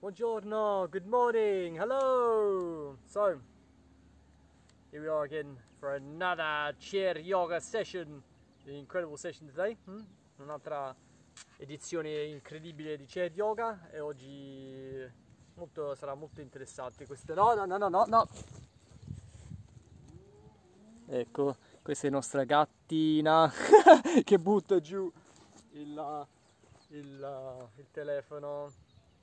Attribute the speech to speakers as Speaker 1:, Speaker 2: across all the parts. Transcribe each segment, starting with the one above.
Speaker 1: Buongiorno, good morning, hello! So, here we are again for another chair yoga session. An incredible session today. Un'altra edizione incredibile di chair yoga e oggi sarà molto interessante. Questo no. Ecco, questa è nostra gattina che butta giù il telefono.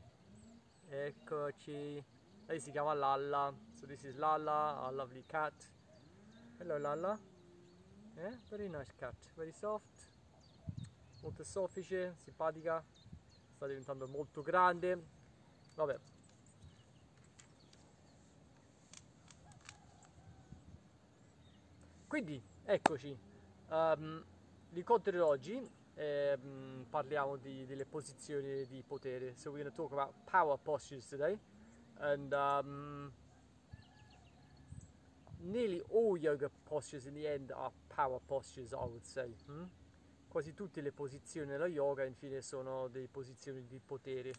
Speaker 1: Eccoci. Lei si chiama Lalla. So this is Lalla, our lovely cat. Hello Lalla. Very nice cat. Very soft. Molto soffice, simpatica. Sta diventando molto grande. Vabbè. Quindi, eccoci. L'incontro di oggi parliamo delle posizioni di potere. So we're going to talk about power postures today. And nearly all yoga postures in the end are power postures, I would say. Quasi tutte le posizioni nella yoga infine sono delle posizioni di potere.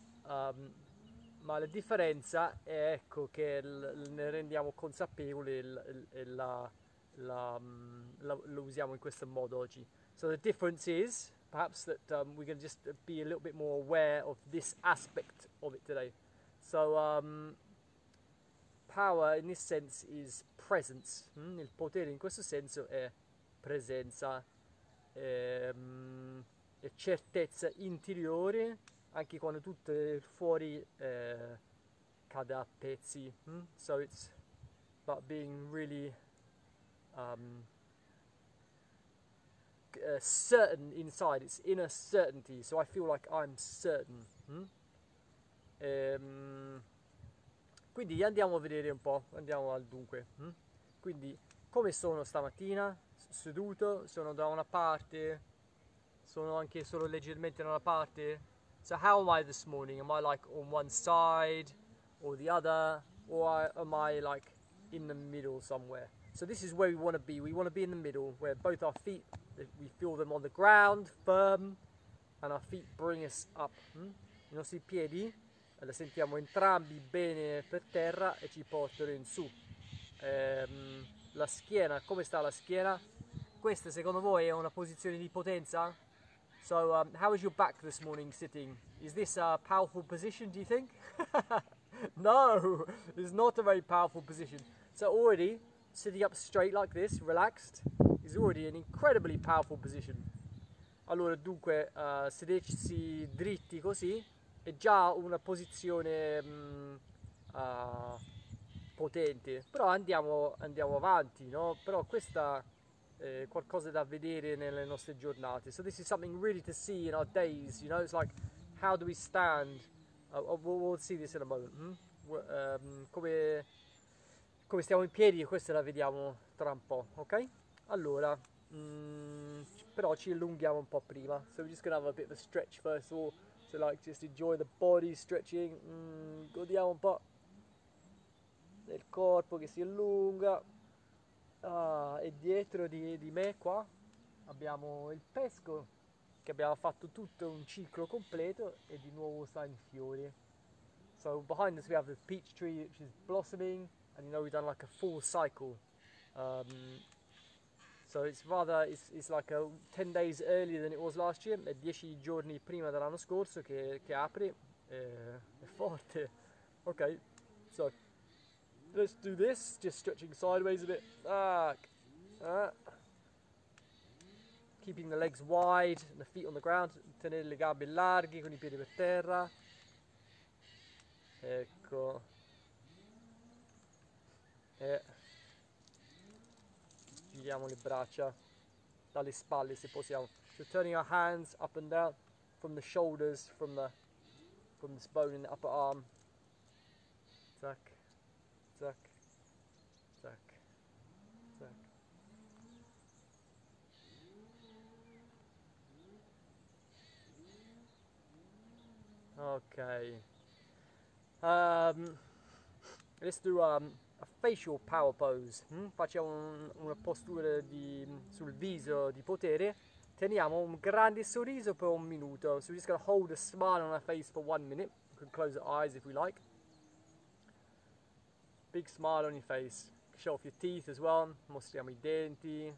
Speaker 1: Ma la differenza è, ecco, che ne rendiamo consapevoli e lo usiamo in questo modo oggi. So the difference is perhaps that we're going to just be a little bit more aware of this aspect of it today. So power in this sense is presence. Il potere in questo senso è presenza, è certezza interiore anche quando tutto fuori cade a pezzi. So it's about being really certain inside. It's inner certainty. So I feel like I'm certain. Quindi andiamo a vedere un po', andiamo al dunque. Quindi come sono stamattina? Seduto, sono da una parte, sono anche solo leggermente da una parte. So how am I this morning? Am I like on one side or the other, or am I like in the middle somewhere? So this is where we want to be. We want to be in the middle, where both our feet, we feel them on the ground, firm, and our feet bring us up. I nostri piedi li sentiamo entrambi bene per terra e ci portano in su. La schiena, come sta la schiena? Questa secondo voi è una posizione di potenza? So how is your back this morning sitting? Is this a powerful position, do you think? No, it's not a very powerful position. So already sitting up straight like this, relaxed, is already an incredibly powerful position. Allora dunque sedersi dritti così è già una posizione potente, però andiamo avanti, no? Però questa è qualcosa da vedere nelle nostre giornate. So this is something really to see in our days, you know, it's like how do we stand? We'll see this in a moment. Come stiamo in piedi, questa la vediamo tra un po', ok? Allora, però ci allunghiamo un po' prima. So we're just gonna have a bit of a stretch first of all. So like just enjoy the body stretching. Godiamo un po' del corpo che si allunga. E dietro di me qua abbiamo il pesco che abbiamo fatto tutto un ciclo completo e di nuovo sta in fiori. So behind us we have the peach tree which is blossoming, and you know we've done like a full cycle. So it's like 10 days earlier than it was last year. È 10 giorni prima dell'anno scorso che apre. È forte. Ok, so let's do this. Just stretching sideways a bit. Keeping the legs wide and the feet on the ground. Tenere le gambe larghe con i piedi per terra. Ecco. Giriamo le braccia dalle spalle se possiamo. So turning our hands up and down from the shoulders, from this bone in the upper arm. Zac, zac, zac, zac. Ok. Let's do a facial power pose. Facciamo una postura sul viso di potere. Teniamo un grande sorriso per un minuto. So we're just going to hold a smile on our face for 1 minute. can close the eyes if we like. Big smile on your face. Show off your teeth as well. Mostriamo I denti.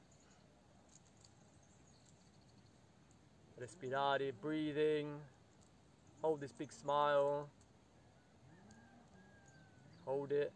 Speaker 1: Respirare, breathing. Hold this big smile. Hold it.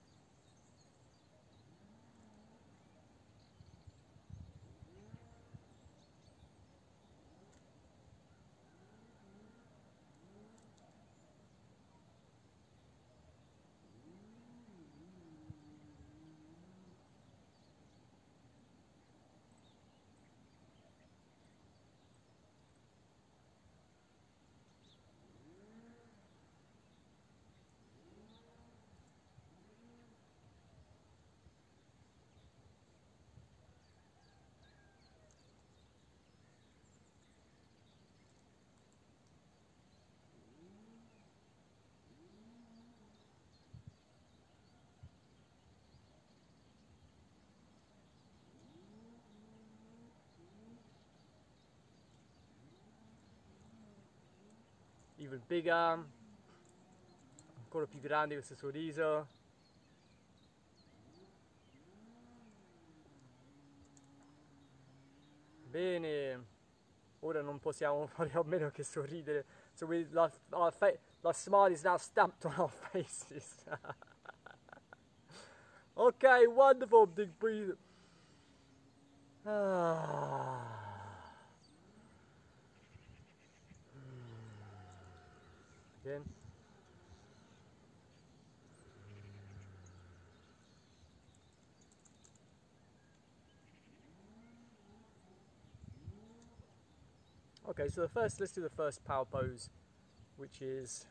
Speaker 1: Even bigger, ancora più grande questo sorriso. Bene, ora non possiamo fare a meno che sorridere. So our smile is now stamped on our faces. Okay, wonderful, big breathe. Again. Okay, so let's do the first power pose, which is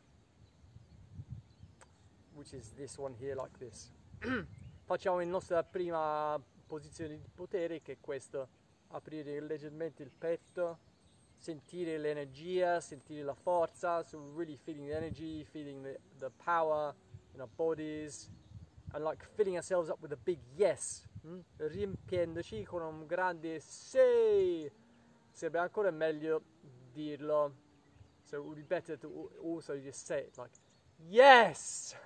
Speaker 1: this one here, like this. Facciamo la nostra prima posizione di potere, che è questo: aprire leggermente il petto, sentire l'energia, sentire la forza. So we're really feeling the energy, feeling the power in our bodies, and like filling ourselves up with a big yes, riempiendoci con un grande sì. Sarebbe ancora meglio dirlo, so it would be better to also just say it like yes.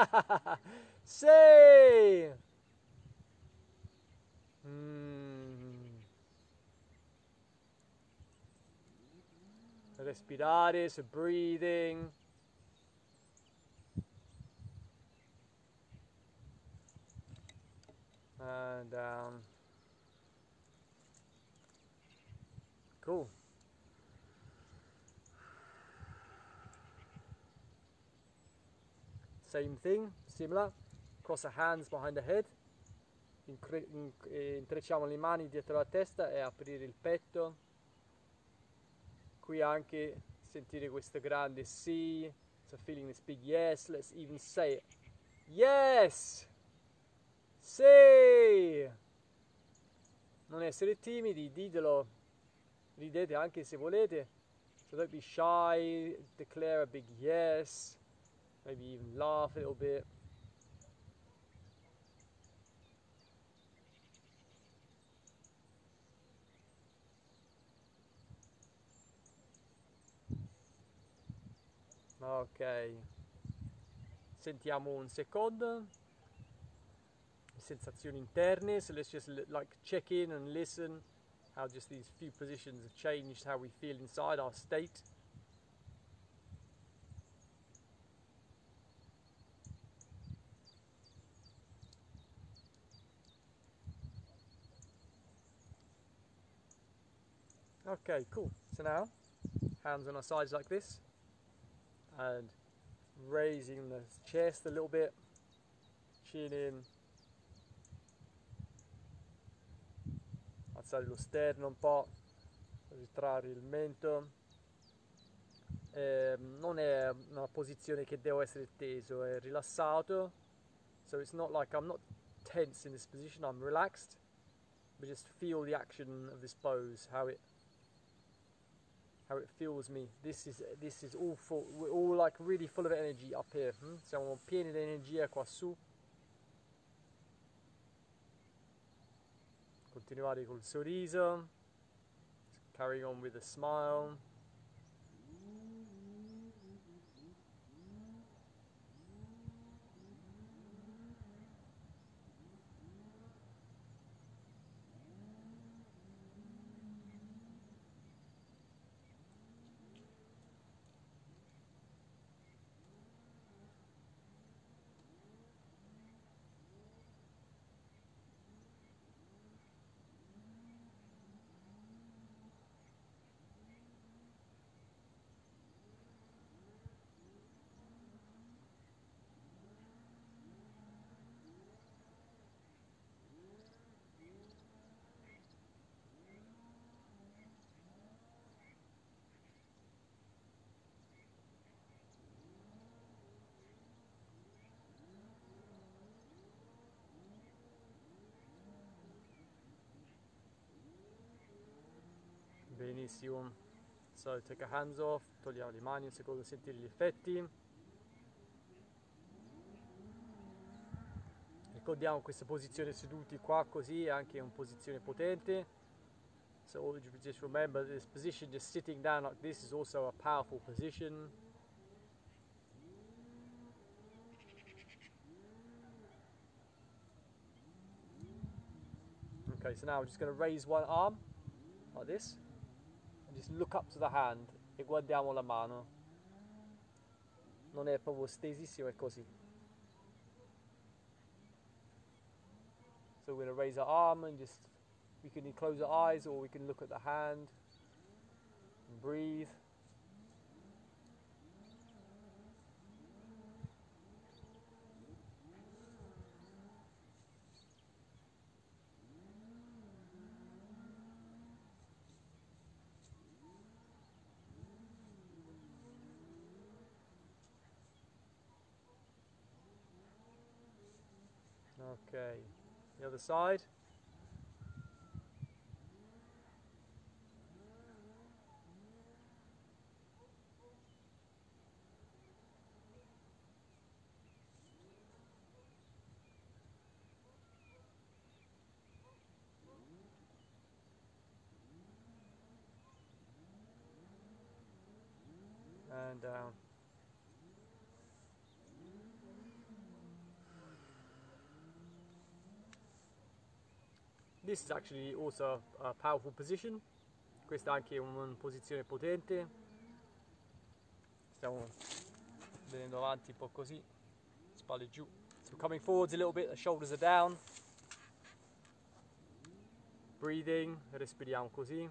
Speaker 1: Sì. Respirare, so breathing. And down. Cool. Same thing, similar. Cross the hands behind the head. Intrecciamo le mani dietro la testa e aprire il petto. Qui anche sentire questo grande sì. So feeling this big yes. Let's even say it. Yes! Sì! Non essere timidi, ditelo. Ridete anche se volete. So don't be shy. Declare a big yes. Maybe even laugh a little bit. Ok. Sentiamo un secondo. Sensazioni interne. So let's just like check in and listen how just these few positions have changed how we feel inside our state. Okay, cool. So now, hands on our sides like this, and raising the chest a little bit, chin in, alzare lo sterno un po', ritrarre il mento. Non è una posizione che devo essere teso, è rilassato. So it's not like I'm not tense in this position, I'm relaxed, but just feel the action of this pose, how it feels me. This is all full. We're all like really full of energy up here. Siamo pieni di energia qua su. Continuare col sorriso. Carrying on with a smile. benissimo. So, take our hands off, togliamo le mani un secondo, sentire gli effetti. Ricordiamo questa posizione seduti qua così, è anche una posizione potente. So just remember this position, just sitting down like this is also a powerful position. Okay, so now we're just going to raise one arm like this and just look up to the hand e guardiamo la mano. Non è proprio stesissimo, è così. So we're going to raise our arm and just, we can close our eyes or we can look at the hand and breathe. Okay, the other side. And down. This is actually also a powerful position. Questa è anche una posizione potente. Stiamo venendo avanti un po' così, spalle giù. So coming forwards a little bit, the shoulders are down. Breathing, respiriamo così.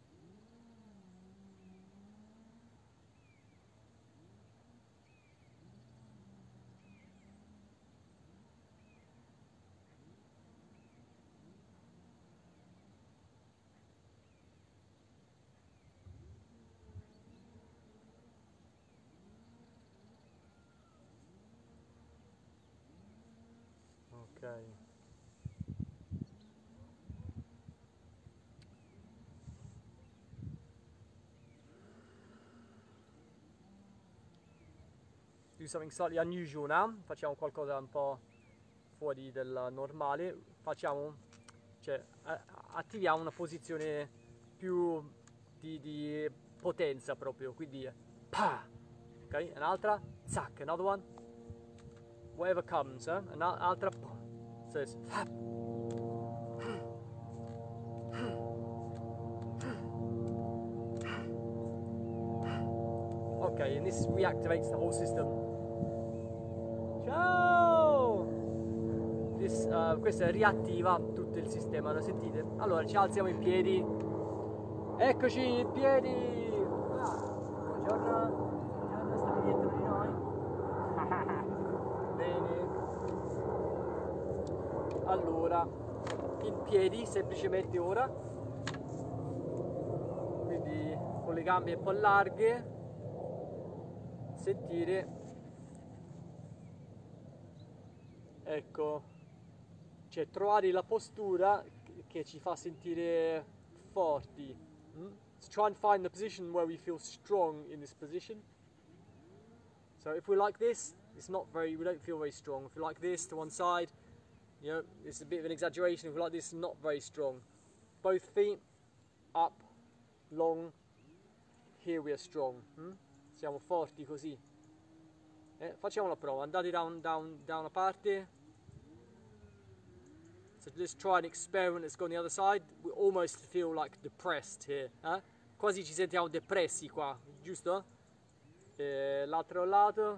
Speaker 1: Ok. Do something slightly unusual now. Facciamo qualcosa un po' fuori del normale. Facciamo, cioè, attiviamo una posizione più di potenza proprio. Quindi, pa! Ok, un'altra, zac, another one. Whatever comes, un'altra, so it's okay, and this reactivates the whole system. Ciao! Questo riattiva tutto il sistema, lo sentite? Allora ci alziamo in piedi. Eccoci in piedi! Buongiorno! Buongiorno, stavi dietro di noi? Bene. Allora, in piedi semplicemente ora. Quindi con le gambe un po' larghe. Sentire, ecco, cioè trovare la postura che ci fa sentire forti. So try and find the position where we feel strong in this position. So if we're like this, we don't feel very strong. If we're like this to one side, you know, it's a bit of an exaggeration. If we're like this, not very strong. Both feet up, long, here we are strong. Siamo forti così. Facciamo la prova. Andate da una parte. So let's try an experiment. Let's go on the other side. We almost feel like depressed here. Quasi ci sentiamo depressi qua, giusto? L'altro lato.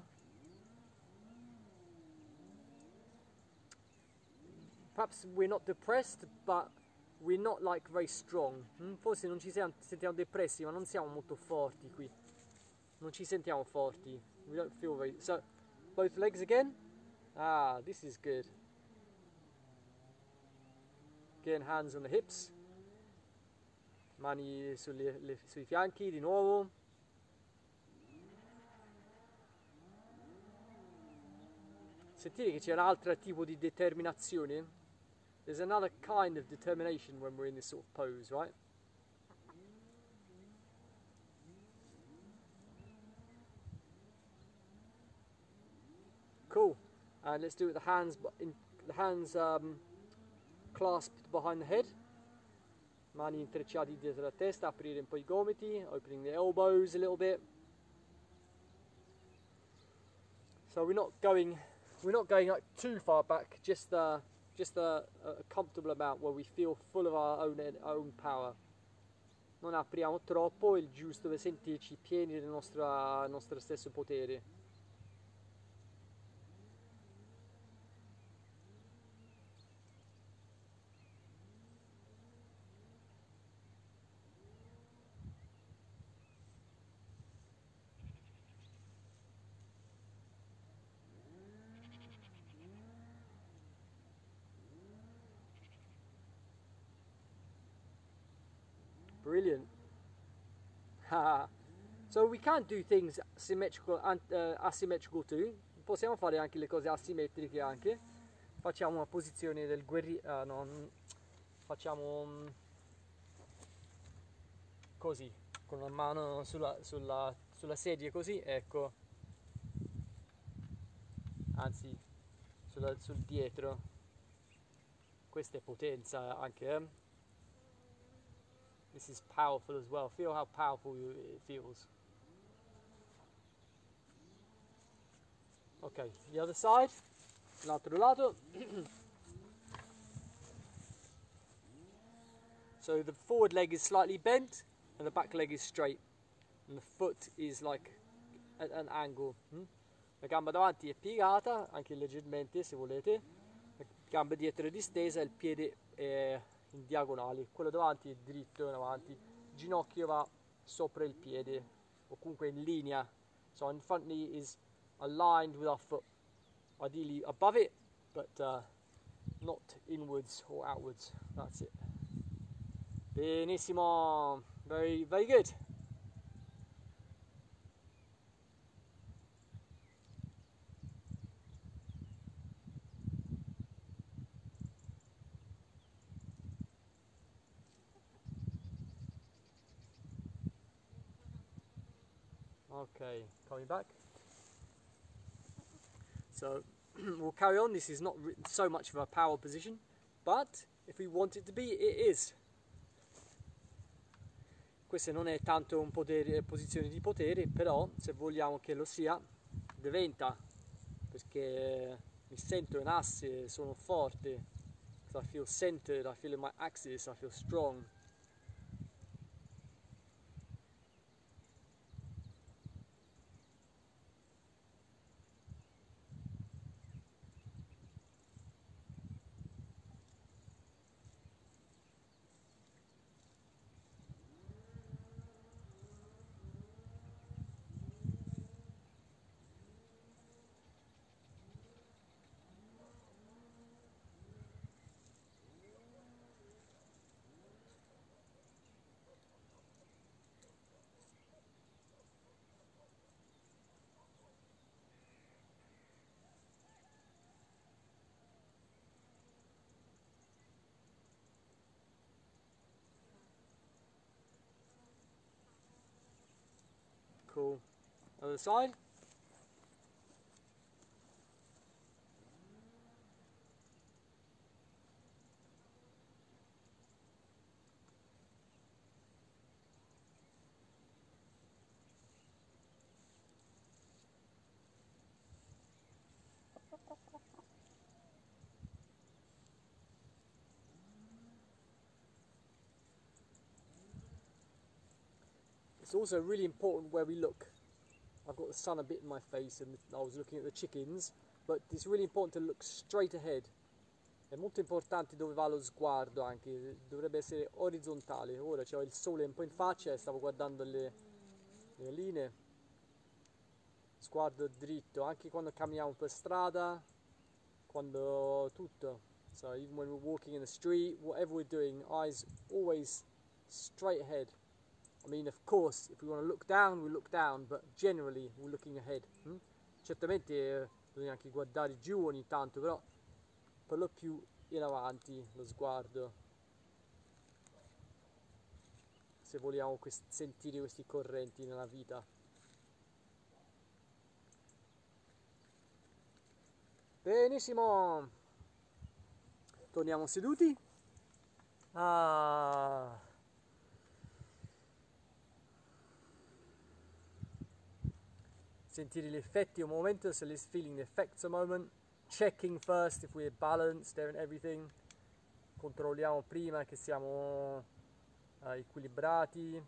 Speaker 1: Perhaps we're not depressed, but we're not like very strong. Forse non ci sentiamo depressi, ma non siamo molto forti qui. Non ci sentiamo forti. We don't feel very... So, both legs again. Ah, this is good. Again, hands on the hips. Mani sui fianchi di nuovo. Sentite che c'è un altro tipo di determinazione. There's another kind of determination when we're in this sort of pose, right? And let's do it with the hands clasped behind the head. Mani intrecciati dietro la testa, aprire un po' i gomiti, opening the elbows a little bit. So we're not going like too far back, just a comfortable amount where we feel full of our own power. Non apriamo troppo, il giusto per sentirci pieni del nostro stesso potere. Brilliant. So we can do things symmetrical and asymmetrical too. Possiamo fare anche le cose asimmetriche anche. Facciamo una posizione del guerriero, facciamo così, con una mano sulla sedia così, ecco. Anzi, sul dietro. Questa è potenza anche, eh? This is powerful as well. Feel how powerful it feels. Okay, the other side, l'altro lato. So the forward leg is slightly bent and the back leg is straight. And the foot is like at an angle. La gamba davanti è piegata, anche leggermente se volete. La gamba dietro è distesa e il piede è in diagonale, quello davanti è dritto in avanti, il ginocchio va sopra il piede o comunque in linea, so in front knee is aligned with our foot, ideally above it but not inwards or outwards. That's it. Benissimo, very good. Okay, coming back. So we'll carry on. This is not so much of a power position, but if we want it to be, it is. Questa non è tanto un posizione di potere, però se vogliamo che lo sia, diventa, perché mi sento in asse, sono forte. So I feel centered, I feel in my axis, I feel strong. Cool. Other side. It's also really important where we look. I've got the sun a bit in my face and I was looking at the chickens, but it's really important to look straight ahead. È molto importante dove va lo sguardo anche, dovrebbe essere orizzontale. Ora c'ho il sole un po' in faccia e stavo guardando le linee. Sguardo dritto, anche quando camminiamo per strada, quando tutto. So even when we're walking in the street, whatever we're doing, eyes always straight ahead. I mean, of course, if we want to look down, we look down, but generally we're looking ahead. Certamente bisogna anche guardare giù ogni tanto, però per lo più in avanti lo sguardo, se vogliamo sentire questi correnti nella vita. Benissimo. Torniamo seduti. Ah. Sentire gli effetti un momento, so let's feeling the effects a moment. Checking first if we're balanced and everything. Controlliamo prima che siamo equilibrati.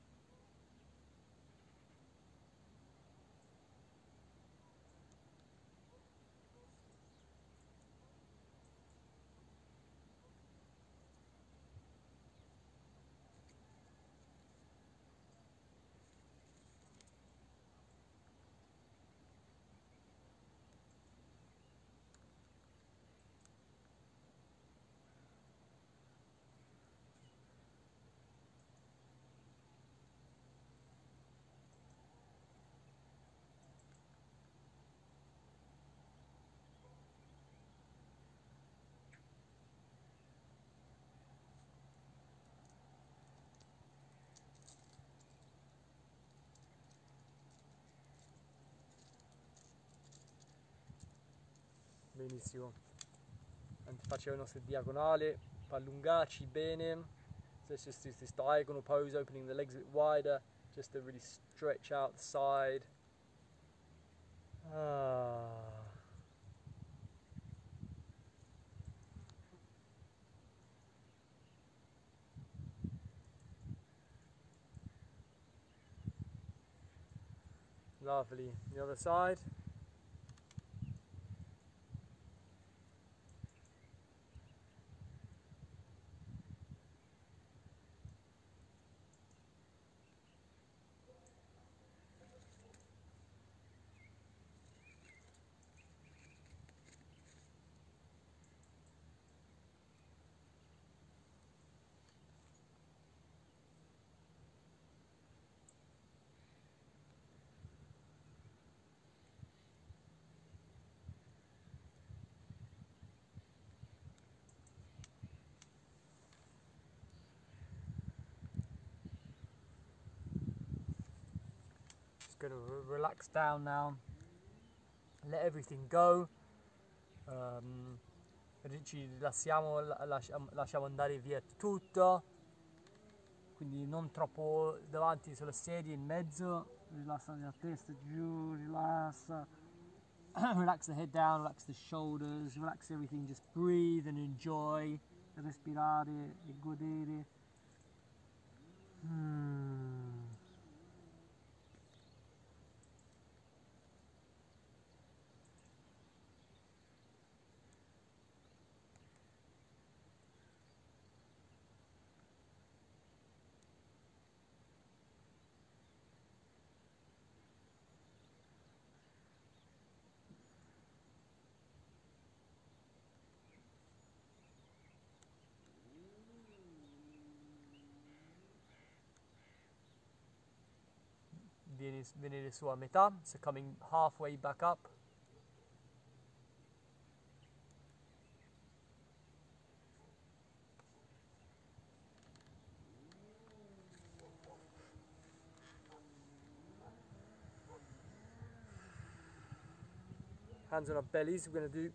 Speaker 1: Benissimo. Facciamo il nostro diagonale, allungarci bene. So let's just do this diagonal pose, opening the legs a bit wider, just to really stretch out the side. Ah. Lovely. The other side. Just going to relax down now. Let everything go. Ci rilassiamo, lasciamo andare via tutto. Quindi non troppo davanti sulla sedia, in mezzo. Rilassa la testa giù, rilassa. Relax the head down, relax the shoulders, relax everything. Just breathe and enjoy. Respirare e godere. Venire su a metà, so coming halfway back up. Hands on our bellies, we're going to do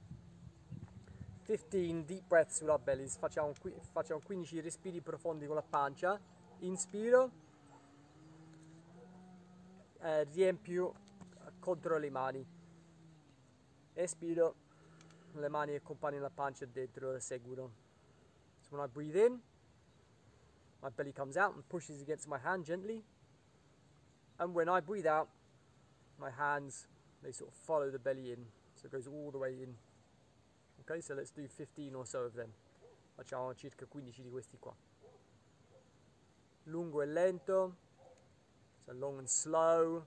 Speaker 1: 15 deep breaths with our bellies. Facciamo 15 respiri profondi con la pancia. Inspiro, riempio contro le mani. Espiro, le mani accompagnano la pancia dentro, la seguono. So when I breathe in, my belly comes out and pushes against my hand gently. And when I breathe out, my hands, they sort of follow the belly in. So it goes all the way in. Ok, so let's do 15 or so of them. Facciamo circa 15 di questi qua. Lungo e lento. So long and slow.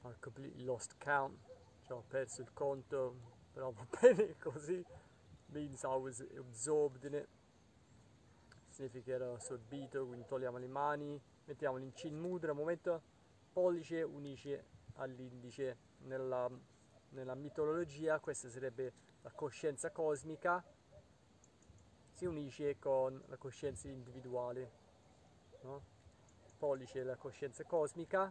Speaker 1: I completely lost count, cioè ho perso il conto, però va bene così. Means I was absorbed in it. Significa che ero assorbito, quindi togliamo le mani, mettiamo l'Chin Mudra, un momento, pollice unisce all'indice. Nella mitologia questa sarebbe la coscienza cosmica, si unisce con la coscienza individuale, no? Pollice è la coscienza cosmica,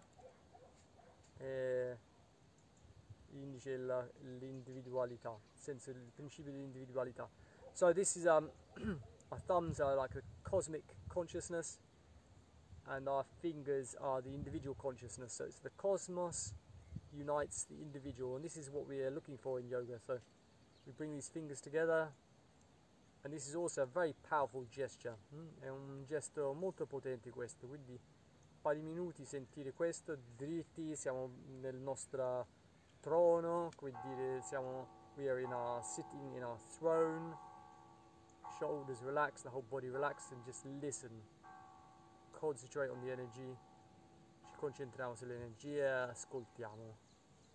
Speaker 1: indice l'individualità, senso il principio dell'individualità. So this is our thumbs are like the cosmic consciousness, and our fingers are the individual consciousness. So it's the cosmos unites the individual, and this is what we are looking for in yoga. So we bring these fingers together, and this is also a very powerful gesture. È un gesto molto potente questo, quindi un paio di minuti sentire questo, dritti, siamo nel nostro trono, quindi we are sitting in our throne, shoulders relaxed, the whole body relaxed, and just listen, concentrate on the energy, ci concentriamo sull'energia, ascoltiamo.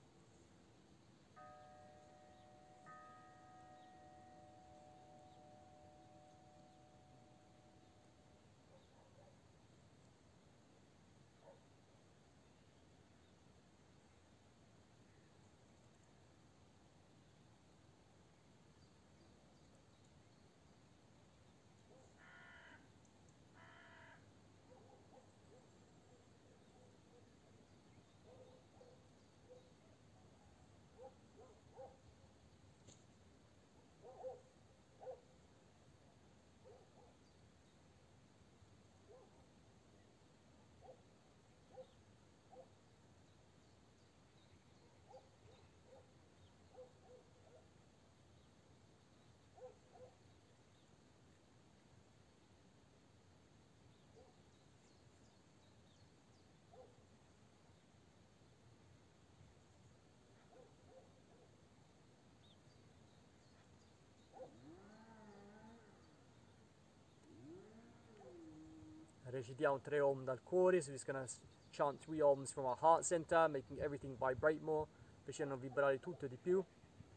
Speaker 1: Recitiamo 3 Om dal cuore, so we're just gonna chant 3 Oms from our heart center, making everything vibrate more, facendo vibrare tutto di più.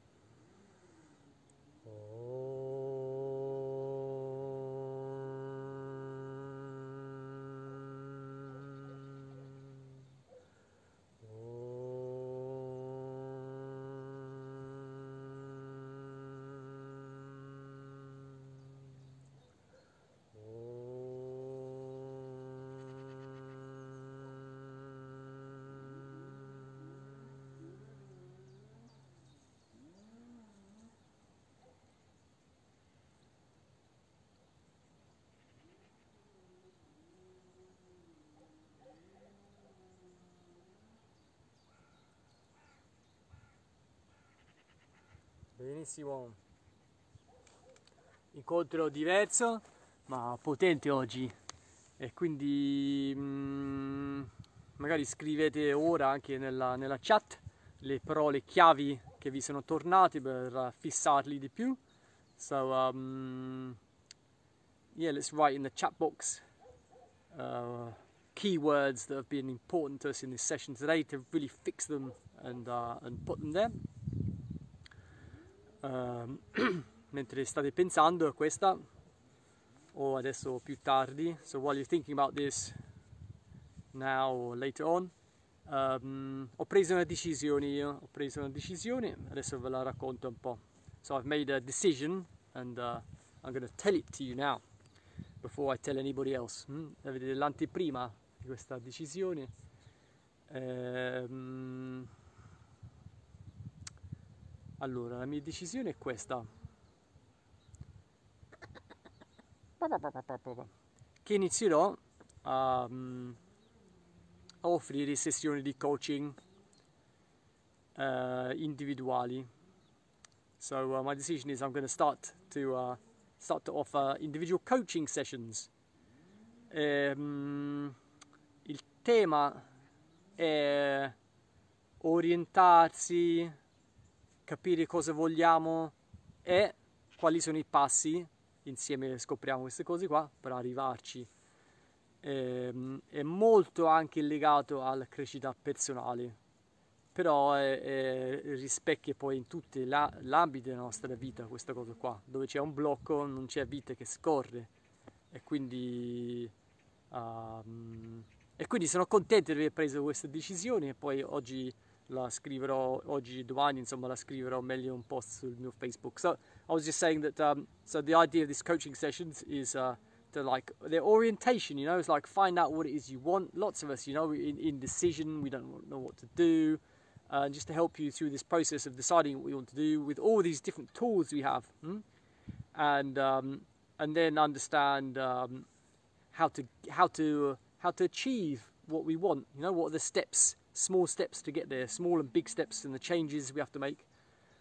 Speaker 1: Benissimo, incontro diverso ma potente oggi, e quindi magari scrivete ora anche nella chat le parole chiavi che vi sono tornate per fissarli di più. So yeah, let's write in the chat box keywords that have been important to us in this session today to really fix them and put them there. Mentre state pensando a questa, o adesso più tardi, so while you're thinking about this now or later on, ho preso una decisione adesso ve la racconto un po'. So I've made a decision and I'm going to tell it to you now before I tell anybody else. Vedete l'anteprima di questa decisione. Allora, la mia decisione è questa, che inizierò a offrire sessioni di coaching individuali. So my decision is I'm going to start to offer individual coaching sessions. Il tema è orientarsi, capire cosa vogliamo e quali sono i passi, insieme scopriamo queste cose qua per arrivarci. È molto anche legato alla crescita personale, però rispecchia poi in tutti gli ambiti della nostra vita questa cosa qua. Dove c'è un blocco non c'è vita che scorre, e quindi sono contento di aver preso questa decisione, e poi oggi la scriverò, oggi domani insomma la scriverò meglio un post sul mio Facebook. So I was just saying that so the idea of this coaching sessions is to like their orientation, you know, is like find out what it is you want. Lots of us, you know, in decision, we don't know what to do, just to help you through this process of deciding what we want to do with all these different tools we have, and then understand how to achieve what we want. You know, what are the steps, small steps to get there, small and big steps, and the changes we have to make.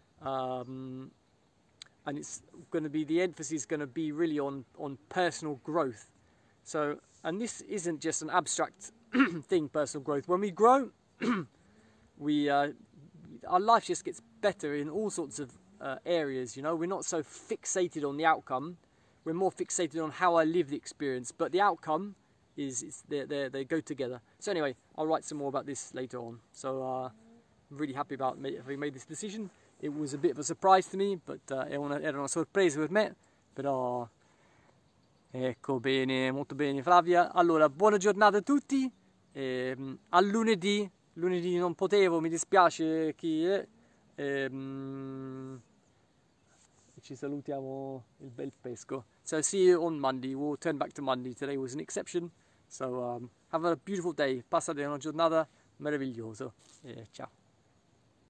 Speaker 1: And it's going to be, the emphasis is going to be really on personal growth. So, and this isn't just an abstract thing, personal growth. When we grow, our life just gets better in all sorts of areas. You know, we're not so fixated on the outcome. We're more fixated on how I live the experience. But the outcome they go together. So anyway, I'll write some more about this later on. So I'm really happy about having made this decision. It was a bit of a surprise to me, but era una sorpresa per me, però ecco, bene, molto bene Flavia. Allora, buona giornata a tutti, a lunedì non potevo, mi dispiace chi è, ci salutiamo il bel pesco. So see you on Monday, we'll turn back to Monday, today was an exception, so have a beautiful day, passate una giornata meravigliosa, ciao.